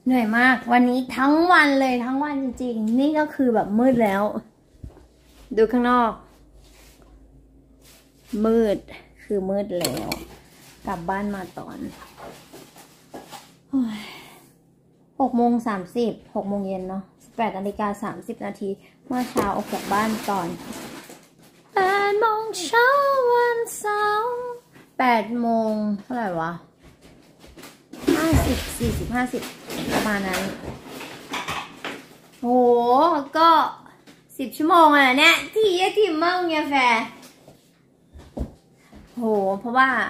เหนื่อยมากวันนี้ทั้งวันเลยทั้งวันจริงๆนี่ก็คือแบบมืดแล้วดูข้างนอกมืดคือมืดแล้วกลับบ้านมาตอน6:30 6 โมงเย็นเนาะ18:30 เมื่อเช้าออกจากบ้านตอน8 โมงเช้าวันเสาร์8 โมงเท่าไหร่วะ50 ประมาณนั้นโหก็10 ชั่วโมงอ่ะเนี่ยทีมั่งเนี่ยแฟโหเพราะว่า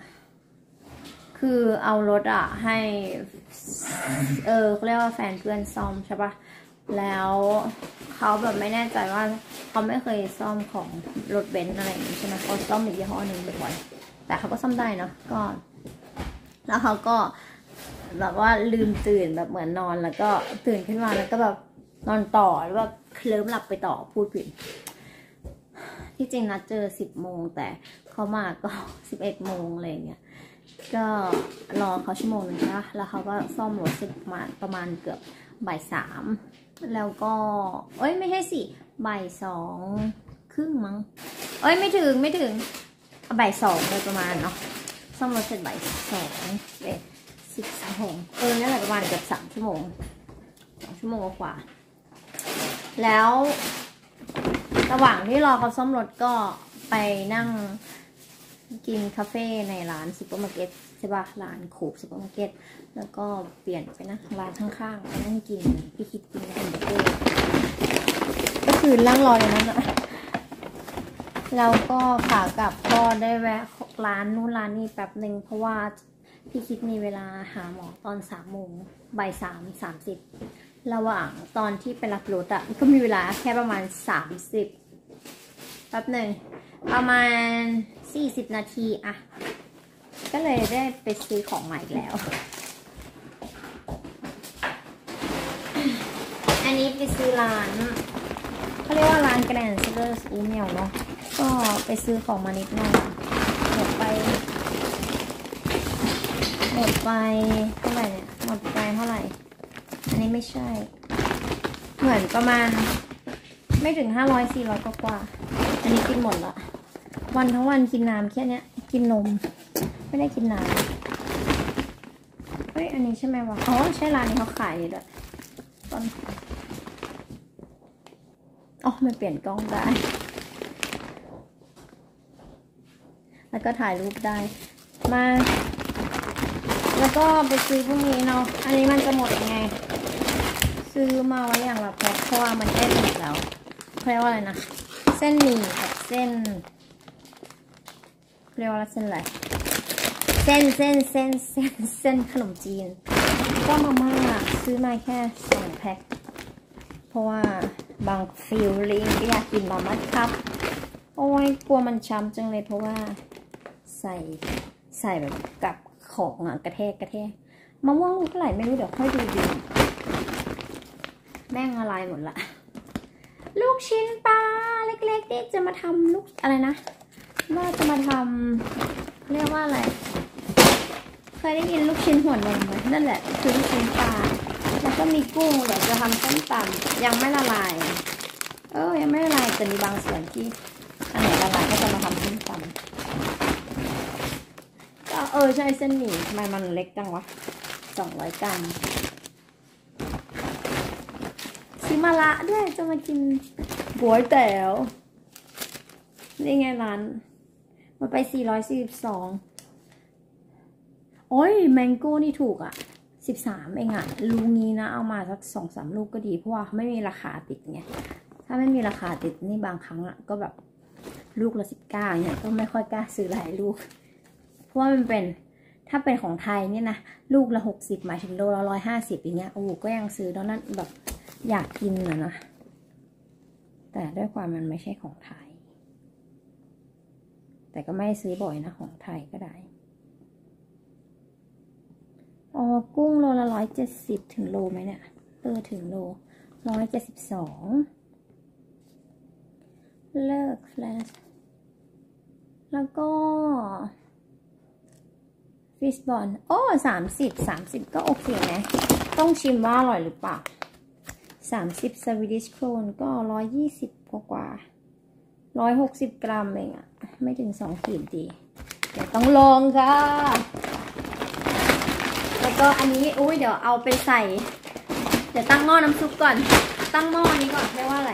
คือเอารถอ่ะให้เขาเรียกว่าแฟนเพื่อนซ่อมใช่ปะแล้วเขาแบบไม่แน่ใจว่าเขาไม่เคยซ่อมของรถเบนซ์อะไรอย่างนี้ใช่ไหมเขาซ่อมอีกยี่ห้อหนึ่งบ่อยแต่เขาก็ซ่อมได้เนาะก็แล้วเขาก็แบบว่าลืมตื่นแบบเหมือนนอนแล้วก็ตื่นขึ้นมาแล้วก็แบบนอนต่อหรือว่าเคลิ้มหลับไปต่อพูดผิดที่จริงนัดเจอ10 โมงแต่เขามาก็11 โมงอะไรเงี้ยก็รอเขาชั่วโมงนึงนะแล้วเขาก็ซ่อมรถเสร็จประมาณเกือบบ่าย 3แล้วก็ไม่ใช่สิบ่าย 2 ครึ่งมั้งไม่ถึงบ่าย 2เลยประมาณเนาะซ่อมรถเสร็จบ่าย 2 12นั่นแหละประมาณเกือบ3 ชั่วโมง2 ชั่วโมงกว่าแล้วระหว่างที่รอเขาซ่อมรถก็ไปนั่งกินคาเฟ่ในร้านซุปเปอร์มาร์เก็ตใช่ป่ะร้านคูบซุปเปอร์มาร์เก็ตแล้วก็เปลี่ยนไปนั่งร้านข้างๆไปนั่งกินพี่คิดกินแฮมเบอร์เกอร์ก็คือนั่งรออย่างนั้นอะแล้วก็ขากลับก็ได้แวะร้านนู้นร้านนี้แป๊บหนึ่งเพราะว่าพี่คิดมีเวลาหาหมอตอน 3 โมงบ่าย 3:30ระหว่างตอนที่ไปรับรถอะก็มีเวลาแค่ประมาณ30แป๊บหนึ่งประมาณ40 นาทีอะก็เลยได้ไปซื้อของใหม่แล้วอันนี้ไปซื้อร้านเขาเรียกว่าร้านแกรนด์เซอร์อูเมลเนาะก็ไปซื้อของมานิดหน่อยหมดไปเท่าไหร่เนี่ยหมดไปเท่าไหร่อันนี้ไม่ใช่เหมือนประมาณไม่ถึง500-400กว่าอันนี้กินหมดละวันทั้งวันกินน้ำแค่นี้กินนมไม่ได้กินน้ำอันนี้ใช่ไหมวะใช่ร้านนี้เขาขายอยู่ด้วยตอนมันเปลี่ยนกล้องได้แล้วก็ถ่ายรูปได้มาแล้วก็ไปซื้อพวกนี้เนาะอันนี้มันจะหมดยังไงซื้อมาไว้อย่างละแพ็คเพราะว่ามันใกล้หมดแล้วเรียกว่าอะไรนะเส้นหมี่กับเส้นเรียกว่าเส้นอะไรเส้นขนมจีนก็มาม่าซื้อมาแค่2 แพ็คเพราะว่าบางฟิลลิ่งก็อยากกินมาม่าครับกลัวมันช้ำจังเลยเพราะว่าใส่แบบกับของกระแทกมะม่วงลูกเท่าไหร่ไม่รู้เดี๋ยวค่อยดูดีแม่งละลายหมดละลูกชิ้นปลาเล็กๆที่จะมาทำลูกอะไรนะว่าจะมาทำเรียกว่าอะไรเคยได้ยินลูกชิ้นหัวนมไหมนั่นแหละคือลูกชิ้นปลาแล้วก็มีกุ้งเดี๋ยวจะทำส้มตำยังไม่ละลายยังไม่ละลายแต่มีบางส่วนที่อันไหนละลายก็จะมาทำส้มตำก็ใช่เส้นหมี่ทำไมมันเล็กจังวะ200 กรัมซื้อมาละด้วยจะมากินก๋วยเตี๋ยวนี่ไงร้านมาไป442แมงโก้นี่ถูกอ่ะ13เองอ่ะลูกนี้นะเอามาสัก 2-3 ลูกก็ดีเพราะว่าไม่มีราคาติดไงถ้าไม่มีราคาติดนี่บางครั้งอ่ะก็แบบลูกละ19เนี่ยก็ไม่ค่อยกล้าซื้อหลายลูกเพราะว่ามันเป็นถ้าเป็นของไทยเนี่ยนะลูกละ60หมายถึงโลละ150อย่างเงี้ยก็ยังซื้อแล้วนั่นแบบอยากกินนะแต่ด้วยความมันไม่ใช่ของไทยแต่ก็ไม่ซื้อบ่อยนะของไทยก็ได้กุ้งโลละ170ถึงโลไหมเนี่ยถึงโล172เลิกแฟลชแล้วก็ฟิชบอล30ก็โอเคนะต้องชิมว่าอร่อยหรือเปล่า30 สวีดิชโครนก็120กว่า160 กรัมเองอะไม่ถึง2 ขีดดีเดี๋ยวต้องลองค่ะแล้วก็อันนี้อุ้ยเดี๋ยวเอาไปใส่เดี๋ยวตั้งหม้อน้ำซุปก่อนตั้งหม้อนี้ก่อนเรียกว่าอะไร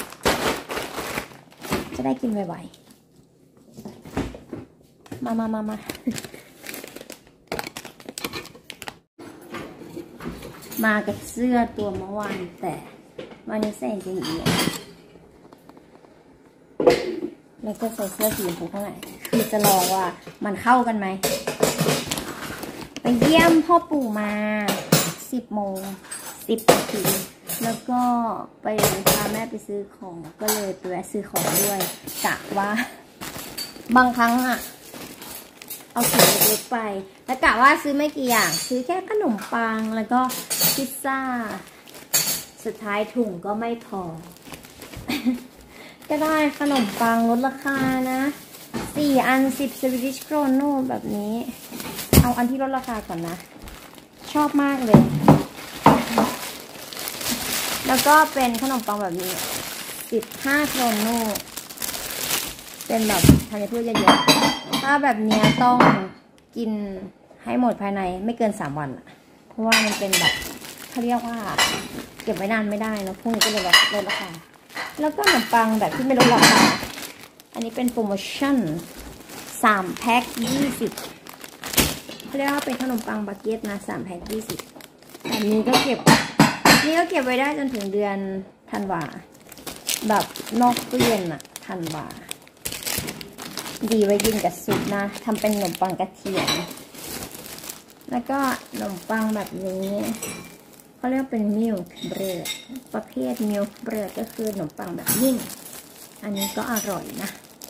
จะได้กินไวๆมามากับเสื้อตัวเมื่อวานแต่วันนี้ใส่จริงๆแล้วก็ใส่เสื้อสีชมพูข้างในคือจะลองว่ามันเข้ากันไหมไปเยี่ยมพ่อปู่มา10 โมง 10 นาทีแล้วก็ไปพาแม่ไปซื้อของก็เลยไปแวะซื้อของด้วยกะว่าบางครั้งอะเอาถุงเล็กๆไปแล้วกะว่าซื้อไม่กี่อย่างซื้อแค่ขนมปังแล้วก็พิซซ่าสุดท้ายถุงก็ไม่พอ ก็ได้ขนมปังลดราคานะ4 อัน10 สวีดิชโครนแบบนี้เอาอันที่ลดราคาก่อนนะชอบมากเลยแล้วก็เป็นขนมปังแบบนี้15 โครนเป็นแบบธัญพืชเยอะๆถ้าแบบนี้ต้องกินให้หมดภายในไม่เกิน3 วันเพราะว่ามันเป็นแบบเขาเรียกว่าเก็บไว้นานไม่ได้นะพวกนี้ก็เลยลดราคาแล้วก็ขนมปังแบบที่ไม่ลดราคาอันนี้เป็นโปรโมชั่น3 แพ็ค 20เขาเรียกว่าเป็นขนมปังบาเก็ตนะ3 แพ็ค 20แบบนี้ก็เก็บไว้ได้จนถึงเดือนธันวาแบบนอกตู้เย็นธันวาดีไว้กินกับซุปนะทำเป็นขนมปังกระเทียมแล้วก็ขนมปังแบบนี้เขาเรียกเป็นมิลค์เบรดประเภทมิลค์เบรดก็คือขนมปังแบบนิ่มอันนี้ก็อร่อยนะ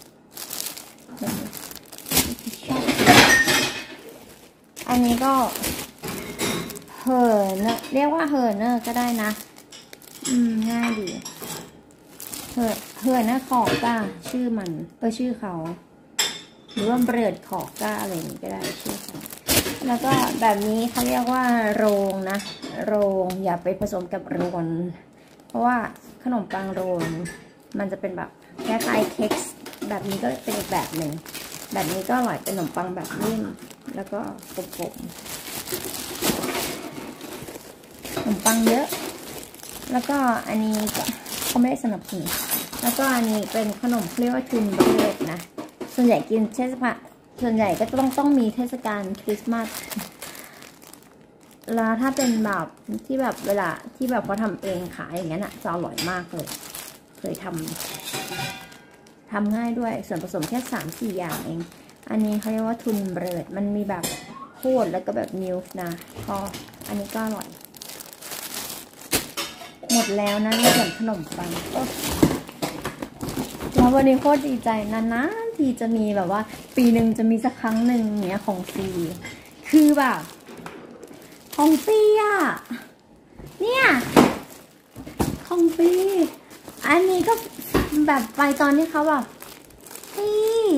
อันนี้ก็เเรียกว่าเนอร์ก็ได้นะง่ายดีเนอร์ขอกก้าชื่อมันชื่อเขาหรือว่าเบรดขอกก้าอะไรอย่างนี้ก็ได้ชื่อเขาแล้วก็แบบนี้เขาเรียกว่าโรงนะโรงอย่าไปผสมกับโรลเพราะว่าขนมปังโรลมันจะเป็นแบบแค่ไอเค้กแบบนี้ก็เป็นอีกแบบหนึ่งแบบนี้ก็อร่อยเป็นขนมปังแบบนิ่มแล้วก็กลมๆขนมปังเยอะแล้วก็อันนี้เขาไม่ได้สนับสนุนแล้วก็อันนี้เป็นขนมเรียกว่าทุนเบรดนะส่วนใหญ่กินส่วนใหญ่ก็ต้องมีเทศกาลคริสต์มาสแล้วถ้าเป็นแบบที่แบบเวลาที่แบบเขาทำเองขายอย่างนั้นจะอร่อยมากเลยเคยทำง่ายด้วยส่วนผสมแค่3-4 อย่างเองอันนี้เขาเรียกว่าทุนเบรดมันมีแบบโคตรแล้วก็แบบมิลค์นะก็อันนี้ก็อร่อยหมดแล้วนะในส่วนขนมปังแล้ววันนี้โคตรดีใจนะที่จะมีแบบว่าปีหนึ่งจะมีสักครั้งหนึ่งเนี้ยของฟรีคือแบบของฟรีเนี่ยของฟรีอันนี้ก็แบบไปตอนที่เขาแบบฟรี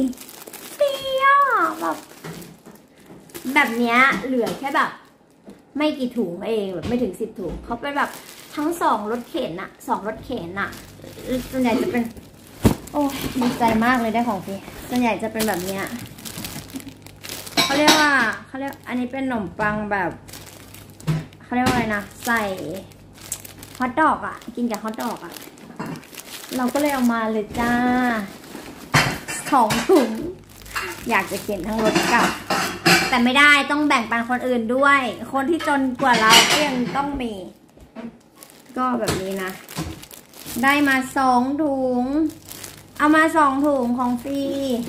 แบบเนี้ยเหลือแค่แบบไม่กี่ถุงเองแบบไม่ถึง10 ถุงเขาเป็นแบบทั้ง2 รถเข็น2 รถเข็นส่วนใหญ่จะเป็นโอ้ดีใจมากเลยได้ของฟรีส่วนใหญ่จะเป็นแบบเนี้ยเขาเรียกอันนี้เป็นขนมปังแบบเขาเรียกว่าอะไรนะใส่ฮอทดอกกินกับฮอทดอกเราก็เลยเอามาเลยจ้า2 ถุงอยากจะเข็นทั้งรถกลับแต่ไม่ได้ต้องแบ่งปันคนอื่นด้วยคนที่จนกว่าเราก็ยังต้องมีก็แบบนี้นะได้มา2 ถุงเอามา2 ถุงของฟรี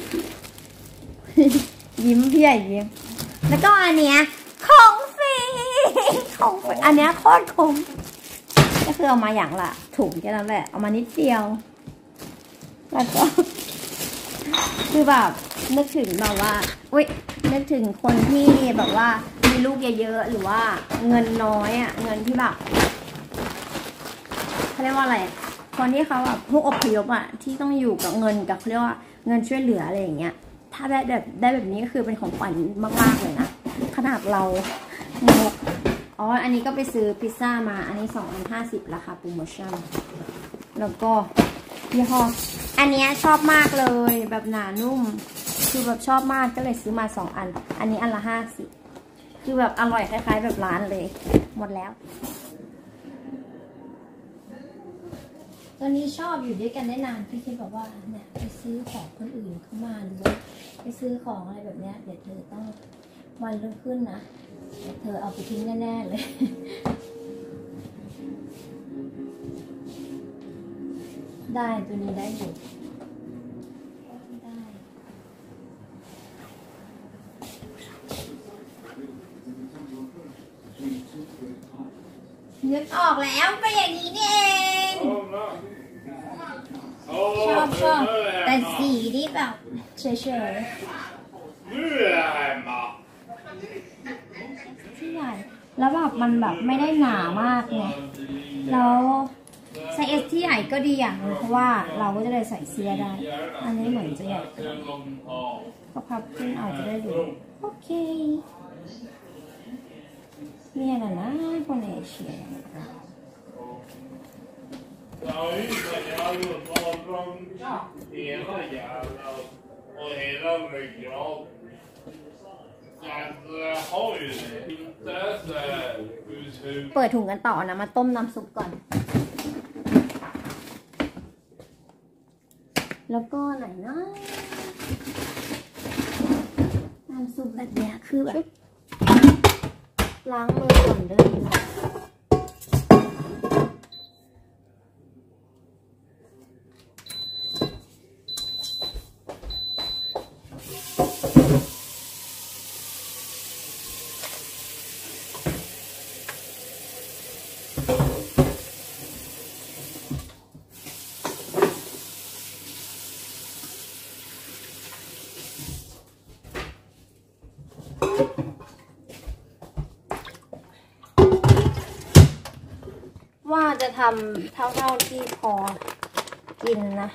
ยิ้มพี่ใหญ่ยิ้มแล้วก็อันเนี้ยของฟรีอันเนี้ยโคตรคุ้มก็คือเอามาอย่างละถุงแค่นั้นแหละเอามานิดเดียวแล้วก็คือแบบนึกถึงแบบว่านึกถึงคนที่แบบว่ามีลูกเยอะๆหรือว่าเงินน้อยเงินที่แบบเขาเรียกว่าอะไรคนที่เขาแบบผู้อพยพที่ต้องอยู่กับเงินกับเขาเรียกว่าเงินช่วยเหลืออะไรอย่างเงี้ยถ้าได้แบบนี้ก็คือเป็นของขวัญมากๆเลยนะขนาดเรางกอ๋ออันนี้ก็ไปซื้อพิซซ่ามาอันนี้2 อัน 50ราคาโปรโมชั่นแล้วก็ยี่ห้ออันนี้ชอบมากเลยแบบหนานุ่มคือแบบชอบมากก็เลยซื้อมา2 อันอันนี้อันละ50คือแบบอร่อยคล้ายๆแบบร้านเลยหมดแล้วตอนนี้ชอบอยู่ด้วยกันได้นานพี่คิดบอกว่าเนี่ยไปซื้อของคนอื่นเข้ามาหรือว่าไปซื้อของอะไรแบบเนี้ยเดี๋ยวเธอต้องวันรุ่งขึ้นนะเดี๋ยวเธอเอาไปทิ้งแน่ๆเลยได้ตัวนี้ได้อยู่ได้นึกออกแล้วเป็นอย่างนี้นี่เองชอบแต่สีนี่แบบเฉยๆที่ใหญ่แล้วแบบมันแบบไม่ได้หนามากไงแล้วไซส์ S ที่ใหญ่ก็ดีอย่างนึงเพราะว่าเราก็จะได้ใส่เสื้อได้อันนี้เหมือนจะใหญ่ก็พับขึ้นเอาจะได้ดูโอเคเนี่ยนะคนเอเชียเปิดถุงกันต่อนะมาต้มน้ำซุปก่อนแล้วก็ไหนนะน้ำซุปแบบเนี้ยคือแบบล้างมือก่อนเด้อว่าจะทำเท่าที่พอกินนะ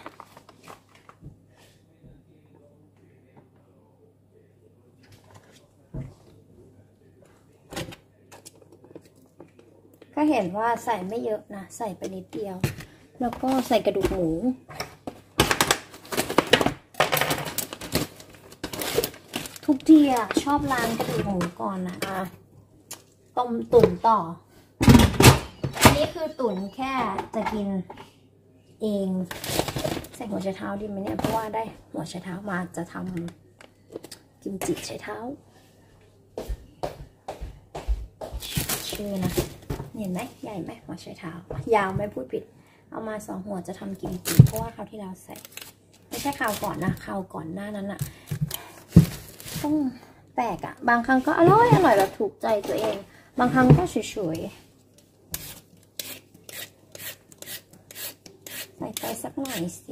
ก็เห็นว่าใส่ไม่เยอะนะใส่ไปนิดเดียวแล้วก็ใส่กระดูกหมูทุกทีอ่ะชอบล้างกระดูกหมูก่อนนะต้มตุ๋นต่ออันนี้คือตุ๋นแค่จะกินเองใส่หัวไชเท้าดีไหมเนี่ยเพราะว่าได้หัวไชเท้ามาจะทำกิมจิไชเท้าชื่อนะเห็นไหมใหญ่ไหมหัวไชเท้ายาวไม่พูดผิดเอามา2 หัวจะทำกิมจิเพราะว่าคราวที่เราใส่ไม่ใช่คราวก่อนนะคราวก่อนหน้านั้นอะต้องแปลกอะบางครั้งก็อร่อยแบบถูกใจตัวเองบางครั้งก็เฉยใส่ไปสักหน่อยสิ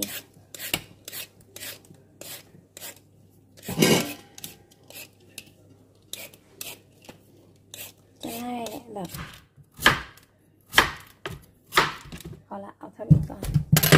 จะได้แบบพอละเอาเท่านี้ก่อน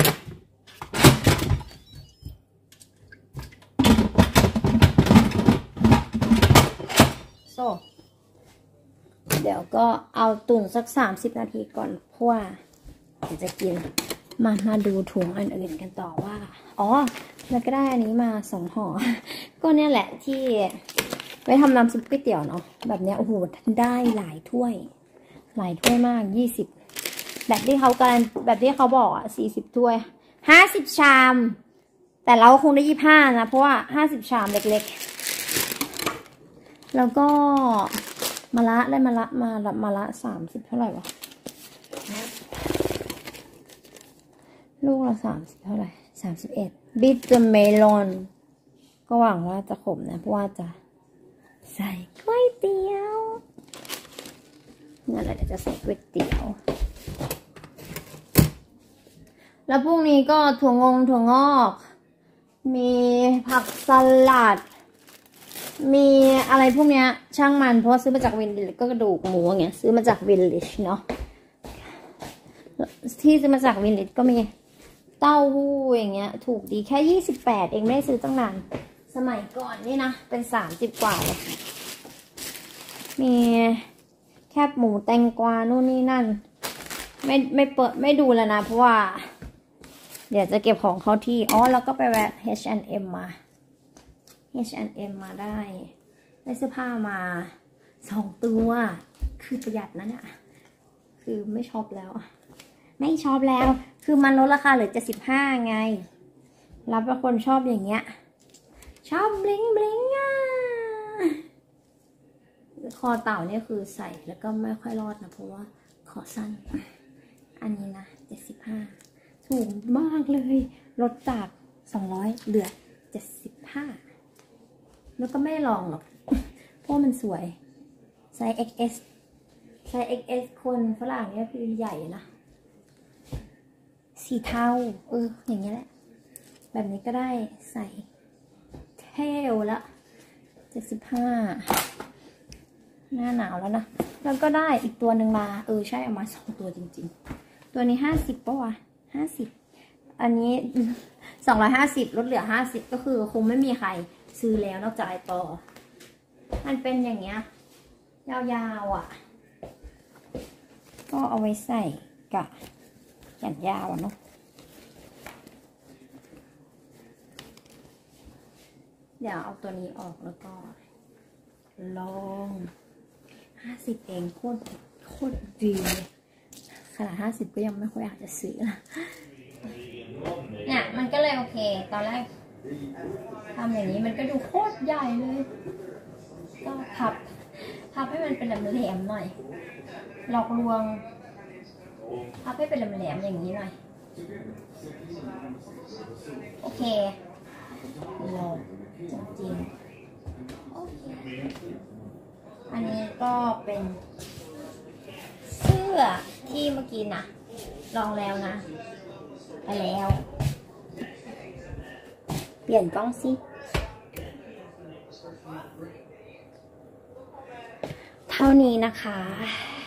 เดี๋ยวก็เอาตุ๋นสัก30 นาทีก่อนเพราะว่าเดี๋ยวจะกินมาดูถุงอันอื่นกันต่อว่าอ๋อแล้วก็ได้อันนี้มา2 ห่อก็เนี่ยแหละที่ไว้ทำน้ำซุปก๋วยเตี๋ยวเนาะแบบเนี้ยโอ้โหได้หลายถ้วยมาก20แบบที่เขาการแบบที่เขาบอกอ่ะ40 ถ้วย50 ชามแต่เราคงได้25นะเพราะว่า50 ชามเล็กๆแล้วก็มะระได้มะระ30เท่าไหร่วะลูกละ30เท่าไหร่31บิทเตอร์เมลอนก็หวังว่าจะขมนะเพราะว่าจะใส่ก๋วยเตี๋ยวนั่นแหละเดี๋ยวจะใส่ก๋วยเตี๋ยวแล้วพรุ่งนี้ก็ถั่วงอกมีผักสลัดมีอะไรพวกเนี้ยช่างมันเพราะซื้อมาจากวินลิชก็กระดูกหมูอย่างเงี้ยซื้อมาจากวินลิชเนาะที่ซื้อมาจากวินลิชก็มีเต้าหู้อย่างเงี้ยถูกดีแค่28เองไม่ได้ซื้อตั้งนานสมัยก่อนนี่นะเป็น30 กว่าเลยมีแคบหมูแตงกวานู่นนี่นั่นไม่เปิดไม่ดูแล้วนะเพราะว่าเดี๋ยวจะเก็บของเขาที่แล้วก็ไปแวะ H&M มา H&M มาได้เสื้อผ้ามา2 ตัวคือประหยัดนะเนี่ยคือไม่ชอบแล้วคือมันลดราคาเหลือ75ไงรับเป็นคนชอบอย่างเงี้ยชอบบลิงบลิงคอเต่าเนี่ยคือใส่แล้วก็ไม่ค่อยรอดนะเพราะว่าคอสั้นอันนี้นะ75ถูกมากเลยลดจาก200เหลือ75แล้วก็ไม่ลองหรอกเพราะมันสวยไซส์ XS คนฝรั่งเนี่ยคือใหญ่นะสีเทาอย่างเงี้ยแหละแบบนี้ก็ได้ใส่เท่ละ75หน้าหนาวแล้วนะแล้วก็ได้อีกตัวหนึ่งมาใช่เอามา2 ตัวจริงๆตัวนี้50ป่ะวะ50อันนี้250ลดเหลือ50ก็คือคงไม่มีใครซื้อแล้วนอกจากไอปอมันเป็นอย่างเงี้ยยาวๆอ่ะก็เอาไว้ใส่กับแขนยาวเนาะเดี๋ยวเอาตัวนี้ออกแล้วก็ลอง50เองโคตรดีเลยขนาด50ก็ยังไม่ค่อยอยากจะซื้อนะเนี่ยมันก็เลยโอเคตอนแรกทำอย่างนี้มันก็ดูโคตรใหญ่เลยก็พับให้มันเป็นแหลมๆหน่อยหลอกลวงพับให้เป็นแหลมๆอย่างนี้หน่อยโอเคลองจริงโอเคอันนี้ก็เป็นเสื้อที่เมื่อกี้นะลองแล้วนะไปแล้วเปลี่ยนกล้องสิเท่านี้นะคะ